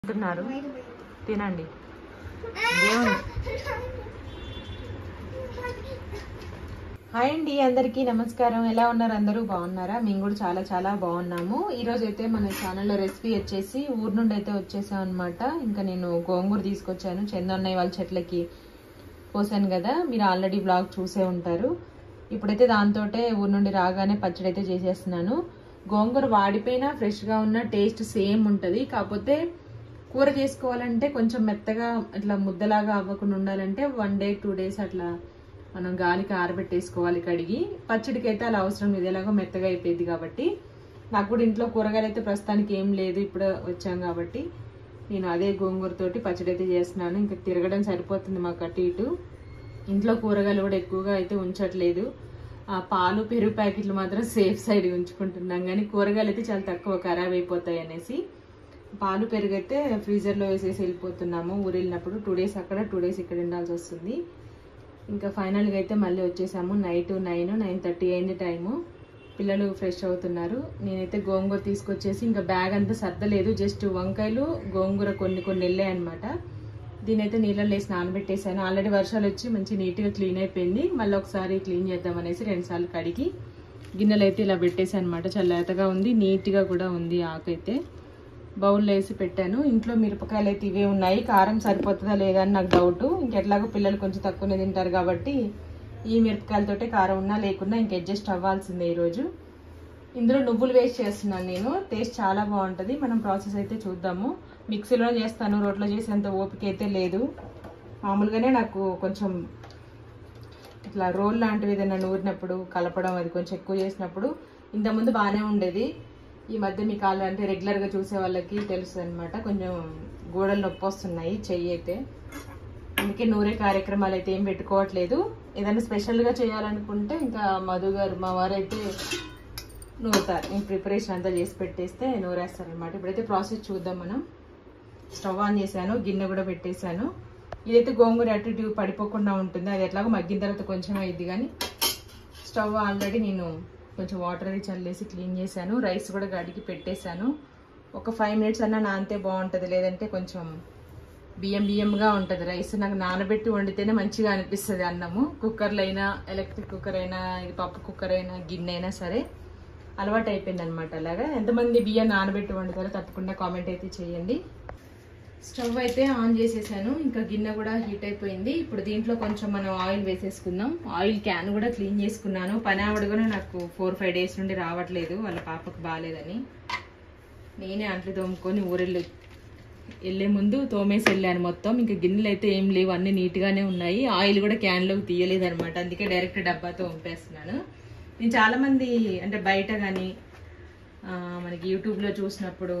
తింటున్నారు తినండి దేవుని హాయ్ అండి అందరికీ నమస్కారం ఎలా ఉన్నారు అందరూ బాగున్నారా మేము కూడా చాలా చాలా బాగున్నాము ఈ రోజు అయితే మన ఛానల్లో రెసిపీ వచ్చేసి ఊరు నుండి అయితే వచ్చేసాం అన్నమాట ఇంకా నేను గోంగూర తీసుకొచ్చాను చందన్నయ్య వాళ్ళ చెట్లకి కోసాను కదా మీరు ఆల్రెడీ బ్లాగ్ చూసే ఉంటారు ఇప్పుడైతే దాంతోటే ఊరు నుండి రాగానే పచ్చడి అయితే చేసేస్తున్నాను గోంగూర వాడిపోయినా ఫ్రెష్గా ఉన్న టేస్ట్ సేమ్ ఉంటుంది కాకపోతే కూర చేసుకోవాలంటే కొంచెం మెత్తగా అట్లా ముద్దలాగా అవ్వకుండా ఉండాలంటే 1 day 2 days అట్లా మనం గాలికి ఆరబెట్టేసుకోవాలి కడిగి పచ్చడికి అయితే అలా అవసరం లేదు ఎలాగో మెత్తగా అయిపోయింది కాబట్టి నాకు కూడా ఇంట్లో కూరగాయలు అయితే ప్రస్తుతానికి ఏం లేదు ఇప్పుడు వచ్చాం కాబట్టి నేను అదే గోంగూరతోటి పచ్చడి అయితే చేస్తున్నాను ఇంకా తిరగడం సరిపోతుంది మాకు అటు ఇటు ఇంట్లో కూరగాయలు కూడా ఎక్కువగా అయితే ఉంచట్లేదు ఆ పాలు పెరుగు ప్యాకెట్లు మాత్రం సేఫ్ సైడ్ ఉంచుకుంటున్నాం కానీ కూరగాయలు అయితే చాలా తక్కువ ఖరాబ్ అయిపోతాయి అనేసి పాలు పెరుగు అయితే ఫ్రీజర్లో వేసేసి వెళ్ళిపోతున్నాము ఊరు వెళ్ళినప్పుడు 2 days అక్కడ 2 days ఇక్కడ ఉండాల్సి వస్తుంది ఇంకా ఫైనల్గా అయితే మళ్ళీ వచ్చేసాము నైట్ 9-9:30 అయింది టైము పిల్లలు ఫ్రెష్ అవుతున్నారు నేనైతే గోంగూర తీసుకొచ్చేసి ఇంకా బ్యాగ్ అంతా సర్దలేదు జస్ట్ వంకాయలు గోంగూర కొన్ని వెళ్ళాయి అనమాట దీని అయితే నీళ్ళలో వేసి నానబెట్టేసాను ఆల్రెడీ వర్షాలు వచ్చి మంచి నీట్గా క్లీన్ అయిపోయింది మళ్ళీ ఒకసారి క్లీన్ చేద్దామనేసి 2 సార్లు కడిగి గిన్నెలు అయితే ఇలా పెట్టేసాను అనమాట చాలా లేతగా ఉంది నీట్గా కూడా ఉంది ఆకైతే బౌల్లో వేసి పెట్టాను ఇంట్లో మిరపకాయలు అయితే ఇవే ఉన్నాయి కారం సరిపోతుందా లేదా అని నాకు డౌట్ ఇంకెట్లాగో పిల్లలు కొంచెం తక్కువనే తింటారు కాబట్టి ఈ మిరపకాయలతోటే కారం ఉన్నా లేకున్నా ఇంక అడ్జస్ట్ అవ్వాల్సిందే ఈరోజు ఇందులో నువ్వులు వేస్ట్ చేస్తున్నాను నేను టేస్ట్ చాలా బాగుంటుంది మనం ప్రాసెస్ అయితే చూద్దాము మిక్సీలో చేస్తాను రోట్లో చేసేంత ఓపిక అయితే లేదు మామూలుగానే నాకు కొంచెం ఇట్లా రోల్ లాంటివి ఏదైనా నూరినప్పుడు కలపడం అది కొంచెం ఎక్కువ చేసినప్పుడు ఇంతకుముందు బాగానే ఉండేది ఈ మధ్య మీకు అంటే రెగ్యులర్గా చూసే వాళ్ళకి తెలుసు అనమాట కొంచెం గోడలు నొప్పి వస్తున్నాయి చెయ్యి అయితే అందుకే నూరే కార్యక్రమాలు అయితే ఏం పెట్టుకోవట్లేదు ఏదైనా స్పెషల్గా చేయాలనుకుంటే ఇంకా మధు గారు మా వారు అయితే నూరుతారు నేను ప్రిపరేషన్ అంతా చేసి పెట్టేస్తే నూరేస్తారనమాట ఇప్పుడైతే ప్రాసెస్ చూద్దాం మనం స్టవ్ ఆన్ చేశాను గిన్నె కూడా పెట్టేశాను ఇదైతే గోంగూర అటు ఇటు పడిపోకుండా ఉంటుంది అది ఎట్లాగో మగ్గిన తర్వాత కొంచెం అయింది కానీ స్టవ్ ఆల్రెడీ నేను కొంచెం వాటర్ అది చల్లేసి క్లీన్ చేశాను రైస్ కూడా గడికి పెట్టేశాను ఒక 5 minutes అన్నా నానితే బాగుంటుంది లేదంటే కొంచెం బియ్యంగా ఉంటుంది రైస్ నాకు నానబెట్టి వండితేనే మంచిగా అనిపిస్తుంది అన్నము కుక్కర్లో అయినా ఎలక్ట్రిక్ కుక్కర్ అయినా ఇది పప్పు కుక్కర్ అయినా గిన్నె అయినా సరే అలవాటు అయిపోయింది అనమాట అలాగా ఎంతమంది బియ్యం నానబెట్టి వండుతారో తప్పకుండా కామెంట్ అయితే చేయండి స్టవ్ అయితే ఆన్ చేసేసాను ఇంకా గిన్నె కూడా హీట్ అయిపోయింది ఇప్పుడు దీంట్లో కొంచెం మనం ఆయిల్ వేసేసుకుందాం ఆయిల్ క్యాన్ కూడా క్లీన్ చేసుకున్నాను పని ఆవిడ కూడా నాకు 4-5 days నుండి రావట్లేదు వాళ్ళ పాపకు బాగాలేదని నేనే అంట్లు తోముకొని వెళ్ళే ముందు తోమేసి వెళ్ళాను మొత్తం ఇంకా గిన్నెలు అయితే ఏం లేవు అన్నీ నీట్గానే ఉన్నాయి ఆయిల్ కూడా క్యాన్లోకి తీయలేదు అనమాట అందుకే డైరెక్ట్ డబ్బాతో వంపేస్తున్నాను నేను చాలామంది అంటే బయట కానీ మనకి యూట్యూబ్లో చూసినప్పుడు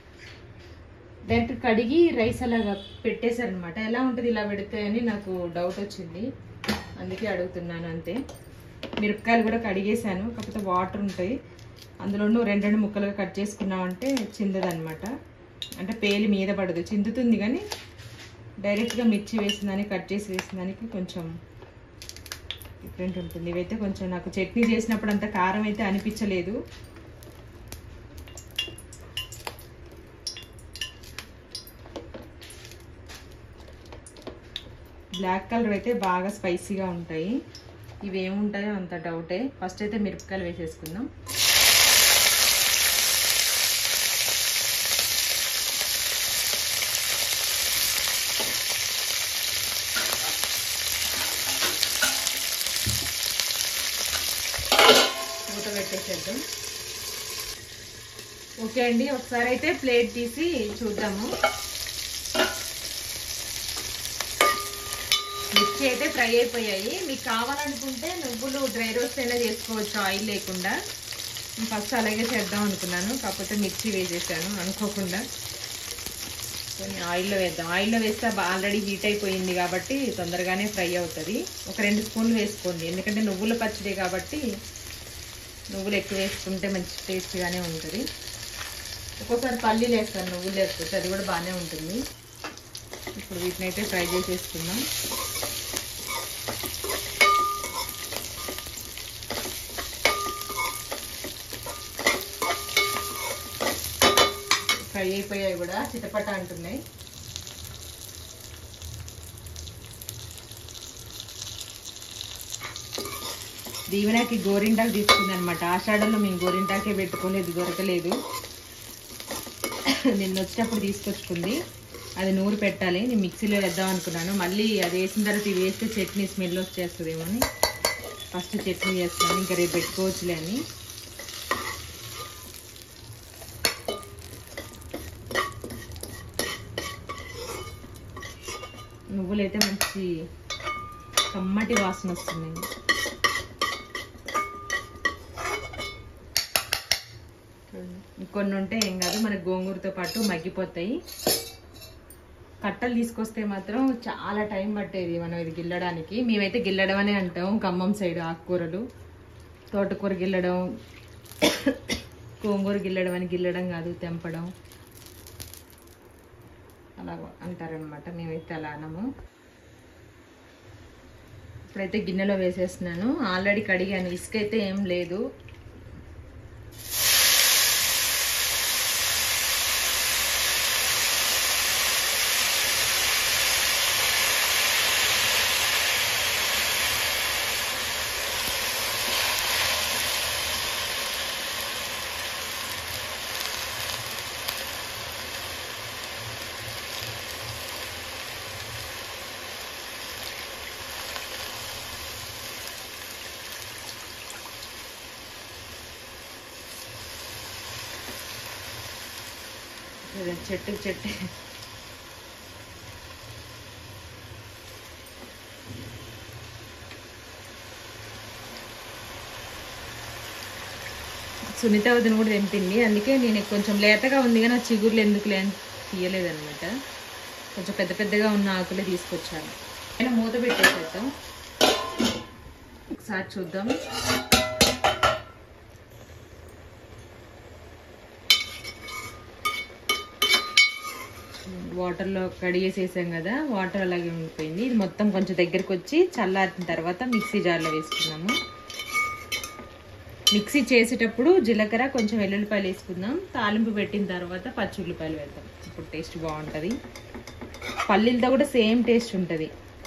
డైరెక్ట్ కడిగి రైస్ అలాగా పెట్టేశారనమాట ఎలా ఉంటుంది ఇలా పెడితే అని నాకు డౌట్ వచ్చింది అందుకే అడుగుతున్నాను అంతే మిరపకాయలు కూడా కడిగేశాను కాకపోతే వాటర్ ఉంటాయి అందులోనూ 2 ముక్కలుగా కట్ చేసుకున్నామంటే చిందదనమాట అంటే పేలి మీద పడదు చిందుతుంది కానీ డైరెక్ట్గా మిర్చి వేసిందని కట్ చేసి వేసిందానికి కొంచెం డిఫరెంట్ ఉంటుంది ఇవైతే కొంచెం నాకు చట్నీ చేసినప్పుడు అంత కారం అయితే అనిపించలేదు బ్లాక్ కలర్ అయితే బాగా స్పైసీగా ఉంటాయి ఇవి ఏముంటాయో అంత డౌటే ఫస్ట్ అయితే మిరపకాయలు వేసేసుకుందాం మూత పెట్టేసేద్దాం ఓకే అండి ఒకసారి అయితే ప్లేట్ తీసి చూద్దాము మిర్చి అయితే ఫ్రై అయిపోయాయి మీకు కావాలనుకుంటే నువ్వులు డ్రై రోస్ట్ అయినా చేసుకోవచ్చు ఆయిల్ లేకుండా నేను ఫస్ట్ అలాగే చేద్దాం అనుకున్నాను కాకపోతే మిర్చి వేసేసాను అనుకోకుండా కొన్ని ఆయిల్లో వేద్దాం ఆయిల్లో వేస్తే ఆల్రెడీ హీట్ అయిపోయింది కాబట్టి తొందరగానే ఫ్రై అవుతుంది ఒక 2 స్పూన్లు వేసుకోండి ఎందుకంటే నువ్వుల పచ్చడి కాబట్టి నువ్వులు ఎక్కువ వేసుకుంటే మంచి టేస్ట్గానే ఉంటుంది ఒక్కోసారి పల్లీలు వేస్తాను నువ్వులు వేసుకుంటే అది కూడా బాగానే ఉంటుంది ఇప్పుడు వీటిని అయితే ఫ్రై చేసేసుకుందాం ఫ్రై అయిపోయాయి కూడా, చిటపట అంటున్నాయి. దీవెనకి గోరింటాకు తీసుకుంది అనమాట. ఆషాఢంలో మేము గోరింటాకే పెట్టుకోలేదు, దొరకలేదు. నిన్న వచ్చేటప్పుడు తీసుకొచ్చుకుంది. అది నూరు పెట్టాలి. నేను మిక్సీలో వేద్దాం అనుకున్నాను. మళ్ళీ అది వేసిన తర్వాత ఇది వేస్తే చట్నీ స్మెల్ వచ్చేస్తుందేమో అని ఫస్ట్ చట్నీ చేస్తున్నాను. ఇంకా రేపు పెట్టుకోవచ్చులే అని. నువ్వులైతే మంచి కమ్మటి వాసన వస్తున్నాయి. కొన్ని ఉంటే ఏం కాదు, మనకి గోంగూరతో పాటు మగ్గిపోతాయి. కట్టలు తీసుకొస్తే మాత్రం చాలా టైం పట్టేది మనం ఇది గిల్లడానికి. మేమైతే గిల్లడం అనే అంటాం ఖమ్మం సైడ్. ఆకుకూరలు, తోటకూర గిల్లడం, గోంగూర గిల్లడం అని, గిల్లడం కాదు తెంపడం అలా అంటారనమాట. మేమైతే అలా అనము. ఇప్పుడైతే గిన్నెలో వేసేస్తున్నాను. ఆల్రెడీ కడిగాను, ఇసుక అయితే ఏం లేదు. చెట్టు సునీత వదిన కూడా తెంపింది. అందుకే నేను కొంచెం లేతగా ఉంది కానీ ఆ చిగుర్లు ఎందుకులే అని తీయలేదన్నమాట. కొంచెం పెద్ద పెద్దగా ఉన్న ఆకులే తీసుకొచ్చాను. నేను మూత పెట్టేసేద్దాం, ఒకసారి చూద్దాం. వాటర్లో కడిగేసేసాం కదా, వాటర్ అలాగే ఉండిపోయింది. ఇది మొత్తం కొంచెం దగ్గరికి వచ్చి చల్లారిన తర్వాత మిక్సీ జార్లో వేసుకున్నాము. మిక్సీ చేసేటప్పుడు జీలకర్ర, కొంచెం వెల్లుల్లిపాయలు వేసుకుందాం. తాలింపు పెట్టిన తర్వాత పచ్చి ఉల్లిపాయలు వేద్దాం. ఇప్పుడు టేస్ట్ బాగుంటుంది. పల్లీలతో కూడా సేమ్ టేస్ట్ ఉంటుంది.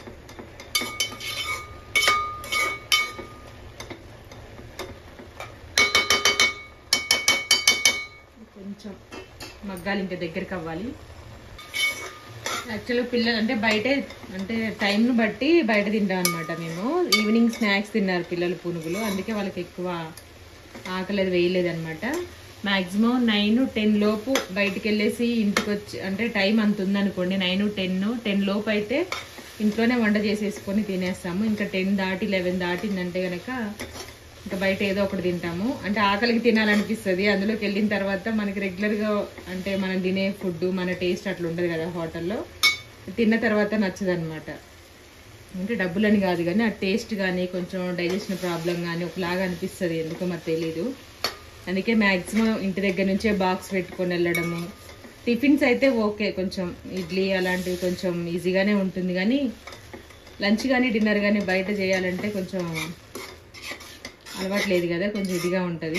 కొంచెం మగ్గాలి, ఇంకా దగ్గరికి అవ్వాలి. యాక్చువల్గా పిల్లలు అంటే బయటే, అంటే టైంను బట్టి బయట తింటాం అనమాట. మేము ఈవినింగ్ స్నాక్స్ తిన్నారు పిల్లలు, పునుగులు. అందుకే వాళ్ళకి ఎక్కువ ఆకలి అది వేయలేదన్నమాట. మ్యాక్సిమం 9-10 లోపు బయటికి వెళ్ళేసి ఇంటికి వచ్చి, అంటే టైం అంత ఉందనుకోండి 9-10 లోపు అయితే ఇంట్లోనే వంట చేసేసుకొని తినేస్తాము. ఇంకా 10 దాటి 11 దాటిందంటే కనుక ఇంకా బయట ఏదో ఒకటి తింటాము. అంటే ఆకలికి తినాలనిపిస్తుంది. అందులోకి వెళ్ళిన తర్వాత మనకి రెగ్యులర్గా అంటే మనం తినే ఫుడ్ మన టేస్ట్ అట్లా ఉండదు కదా హోటల్లో. తిన్న తర్వాత నచ్చదనమాట. అంటే డబ్బులని కాదు కానీ ఆ టేస్ట్ కానీ కొంచెం డైజెషన్ ప్రాబ్లం కానీ ఒకలాగా అనిపిస్తుంది, ఎందుకో మరి తెలీదు. అందుకే మ్యాక్సిమం ఇంటి దగ్గర నుంచే బాక్స్ పెట్టుకొని వెళ్ళడము. టిఫిన్స్ అయితే ఓకే, కొంచెం ఇడ్లీ అలాంటివి కొంచెం ఈజీగానే ఉంటుంది. కానీ లంచ్ కానీ డిన్నర్ కానీ బయట చేయాలంటే కొంచెం అలవాటు లేదు కదా, కొంచెం ఇదిగా ఉంటుంది.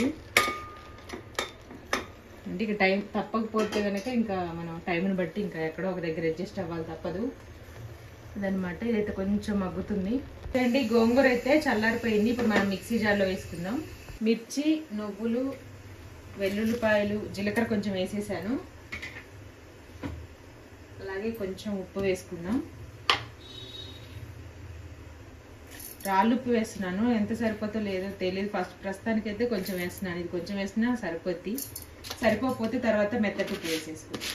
అంటే ఇక టైం తప్పకపోతే కనుక ఇంకా మనం టైంని బట్టి ఇంకా ఎక్కడో ఒక దగ్గర అడ్జస్ట్ అవ్వాలి, తప్పదు అదనమాట. ఇదైతే కొంచెం మగ్గుతుంది అండి. గోంగూర అయితే చల్లారిపోయింది. ఇప్పుడు మనం మిక్సీ జార్లో వేసుకుందాం. మిర్చి, నువ్వులు, వెల్లుల్లిపాయలు, జీలకర్ర కొంచెం వేసేసాను. అలాగే కొంచెం ఉప్పు వేసుకుందాం. రాళ్ళుప్పు వేస్తున్నాను, ఎంత సరిపోతో లేదో తెలియదు. ప్రస్తుతానికి అయితే కొంచెం వేస్తున్నాను. ఇది కొంచెం వేసినా సరిపోద్ది. సరిపోతే తర్వాత మెత్తటి ఉప్పు వేసేసుకుందాం.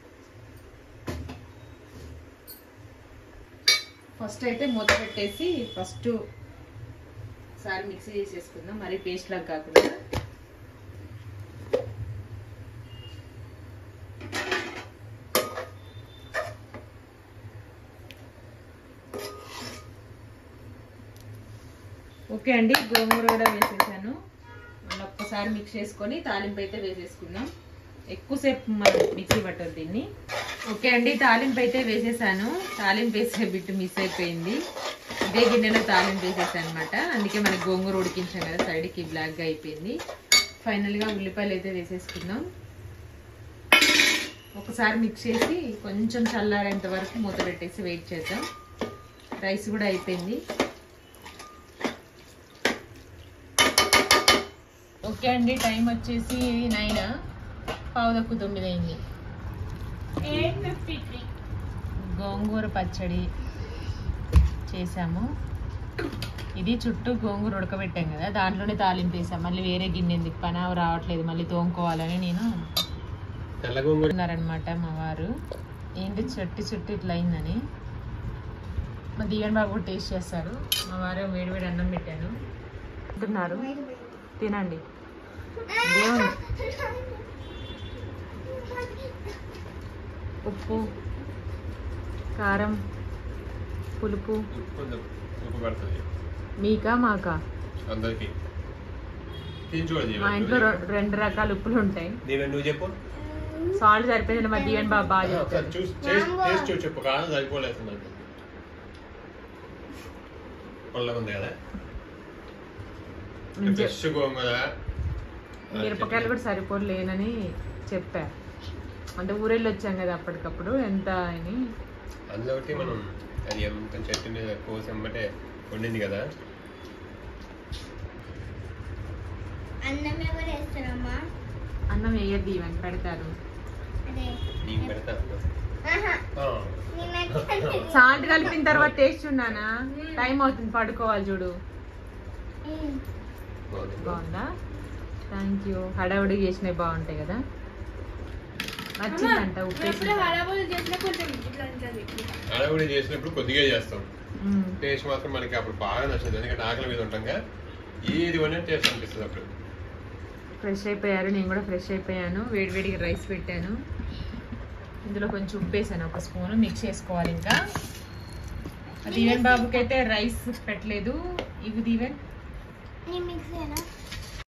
ఫస్ట్ అయితే మూత పెట్టేసి ఫస్ట్ ఒకసారి మిక్సీ చేసేసుకుందాం, మరి పేస్ట్ లాగా కాకుండా. ఓకే అండి, గోంగూర కూడా వేసేసాను. మళ్ళీ ఒక్కసారి మిక్స్ చేసుకొని తాలింపు అయితే వేసేసుకుందాం. ఎక్కువసేపు మనం మిక్సీ పట్టదు దీన్ని. ఓకే అండి, తాలింపు అయితే వేసేసాను. తాలింపు వేసే బిట్టు మిస్ అయిపోయింది. ఇదే గిన్నెలో తాలింపు వేసేసాను అనమాట. అందుకే మనకి గోంగూర ఉడికించాం కదా, సైడ్కి బ్లాక్గా అయిపోయింది. ఫైనల్గా ఉల్లిపాయలు అయితే వేసేసుకుందాం. ఒకసారి మిక్స్ చేసి కొంచెం చల్లారేంత వరకు మూత పెట్టేసి వెయిట్ చేద్దాం. రైస్ కూడా అయిపోయింది. ఓకే అండి, టైం వచ్చేసి 9, 8:49 అయింది. గోంగూర పచ్చడి చేసాము. ఇది చుట్టూ గోంగూర ఉడకబెట్టాం కదా, దాంట్లోనే తాలింపు వేసాం. మళ్ళీ వేరే గిన్నె ఎందుకు, పని రావట్లేదు, మళ్ళీ తోముకోవాలని నేను ఉన్నారనమాట మా వారు. ఏంటి చుట్టి ఇట్లా అయిందని మా దివ్యన్ బాబు కూడా టేస్ట్ చేస్తారు. మా వారు వేడివేడి అన్నం పెట్టాను, తిన్నారు. తినండి. ఏముంది, ఉప్పు, కారం, పులుపు. మీకా మాకా? మా ఇంట్లో 2 రకాల ఉప్పులు ఉంటాయి. సాల్ట్ సరిపోయింది. మా దివ్యన్ బాబు బాగా చెప్తారు. మిరపకాయలు కూడా సరిపోలేనని చెప్పా. అంటే ఊరెళ్ళి వచ్చాం కదా అప్పటికప్పుడు, ఎంత అని. అందులో మనం అది ఎంత చెట్టు మీద కోసంబటే వండింది కదా. అన్నం వేయద్దు, ఇవన్నీ పెడతారు. సాల్ట్ కలిపిన తర్వాత టేస్ట్ ఉన్నానా? టైం అవుతుంది, పడుకోవాలి చూడు. బాగుందా? Thank you. హడావుడి చేసినవి బాగుంటాయి కదా. నచ్చిందంట ఉప్పేసి. హడావుడి చేసినప్పుడు కొద్దిగా చేస్తాం, టేస్ట్ మాత్రం మనకి అప్పుడు బాగా నచ్చింది. ఎందుకంటే ఆకలి మీద ఉంటాంగా, ఏది వన్ టేస్ట్ అనిపిస్తుంది అప్పుడు. ఫ్రెష్ అయిపోయారు, నేను కూడా ఫ్రెష్ అయిపోయాను. వేడివేడిగా రైస్ పెట్టాను. ఇందులో కొంచెం ఉప్పు వేసాను, 1 స్పూన్. మిక్స్ చేసుకోవాలి. ఇంకా దివ్యన్ బాబుకి అయితే రైస్ పెట్టలేదు. ఇవి దివ్యన్